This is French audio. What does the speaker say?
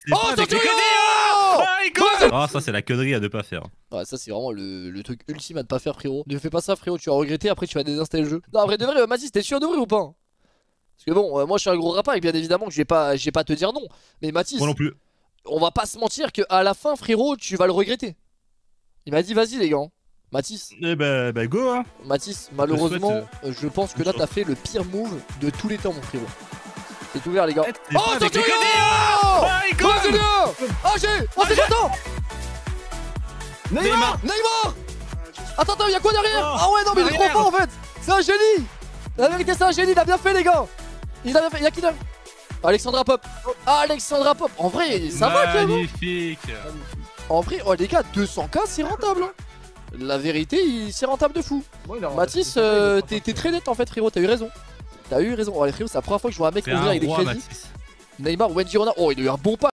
Oh, pas des conneries. Ah, ça c'est la connerie à ne pas faire. Ouais, ça c'est vraiment le truc ultime à ne pas faire, frérot. Ne fais pas ça, frérot, tu vas regretter, après tu vas désinstaller le jeu. Non, en vrai de vrai, Mathis, t'es sûr d'ouvrir ou pas? Parce que bon, moi je suis un gros rapin et bien évidemment que je vais pas te dire non. Mais Mathis, Moi non plus. on va pas se mentir que à la fin, frérot, tu vas le regretter. Il m'a dit vas-y les gars. Mathis, Eh bah go hein. Mathis, malheureusement, souhaite, je pense que là t'as fait le pire move de tous les temps, mon frérot. C'est ouvert, les gars. C'est Oh, pas avec les attention! conneries. Oh, Julien! Oh, c'est content! Neymar. Neymar! Attends, y'a quoi derrière? Oh, Ah ouais, non, mais il est trop derrière. fort en fait! C'est un génie! La vérité, c'est un génie, il a bien fait, les gars! Il a bien fait, y'a qui là? Alexandra Pop! Alexandra Pop! En vrai, ça va quand même! Magnifique. En vrai, oh les gars, 200K, c'est rentable! Hein. La vérité, c'est rentable de fou! Mathis, t'es très net en fait, frérot, t'as eu raison! T'as eu raison! Oh, les frérot, c'est la première fois que je vois un mec C'est ouvrir un avec des roi, crédits. Mathis. Neymar, Wendy Renard, oh, il a eu un bon pack!